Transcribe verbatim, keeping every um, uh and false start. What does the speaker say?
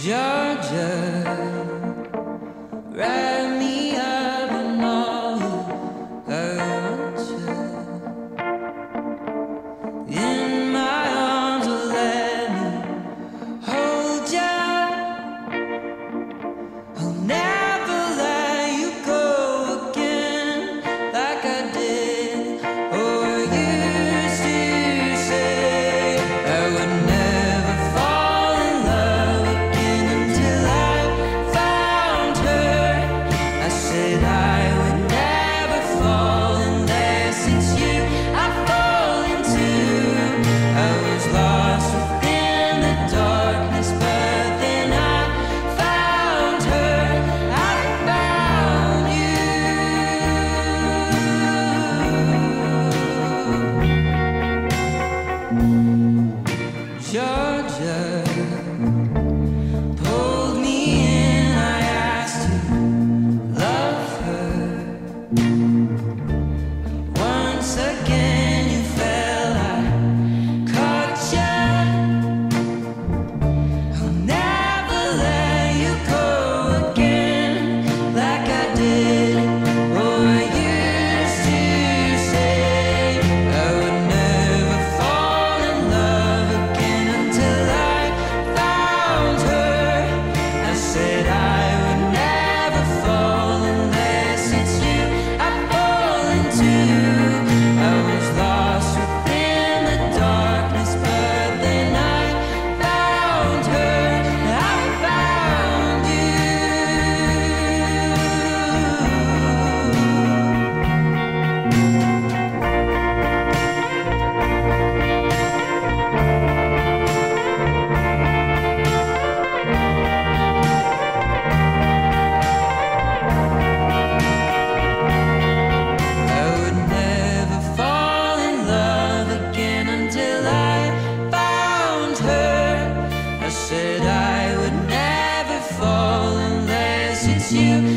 Georgia, wrap me up in all you want you. In my arms, will let me hold you. I'll never let you go again like I did or used to say. I would never fall in love again until I found her. I said I would never fall unless it's you I fall into. I was lost within the darkness, but then I found her. I found you. Georgia pulled me in, I asked to love her. Once again you fell, I caught ya. I'll never let you go again like I did or used to say. I would never fall in love again until I found her. I said I would never fall unless it's you I fall into. I was lost within the darkness, but then I found her. I found you. I would never fall in love again until I found her. I said I would never fall unless it's you